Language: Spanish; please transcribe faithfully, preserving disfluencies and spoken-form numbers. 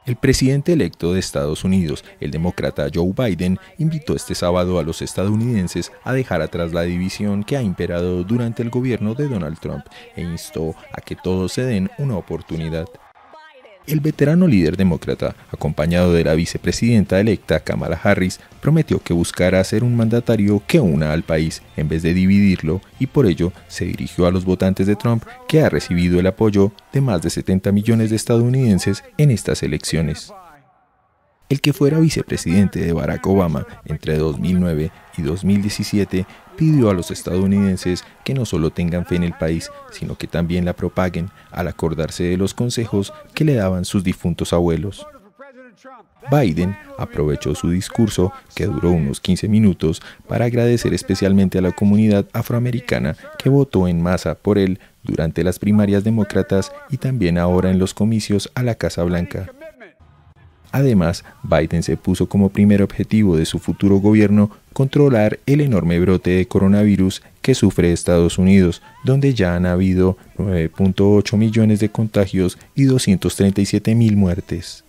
El presidente electo de Estados Unidos, el demócrata Joe Biden, invitó este sábado a los estadounidenses a dejar atrás la división que ha imperado durante el gobierno de Donald Trump e instó a que todos se den una oportunidad. El veterano líder demócrata, acompañado de la vicepresidenta electa Kamala Harris, prometió que buscará ser un mandatario que una al país en vez de dividirlo, y por ello se dirigió a los votantes de Trump, que ha recibido el apoyo de más de setenta millones de estadounidenses en estas elecciones. El que fuera vicepresidente de Barack Obama entre dos mil nueve y dos mil diecisiete pidió a los estadounidenses que no solo tengan fe en el país, sino que también la propaguen, al acordarse de los consejos que le daban sus difuntos abuelos. Biden aprovechó su discurso, que duró unos quince minutos, para agradecer especialmente a la comunidad afroamericana que votó en masa por él durante las primarias demócratas y también ahora en los comicios a la Casa Blanca. Además, Biden se puso como primer objetivo de su futuro gobierno controlar el enorme brote de coronavirus que sufre Estados Unidos, donde ya han habido nueve punto ocho millones de contagios y doscientos treinta y siete mil muertes.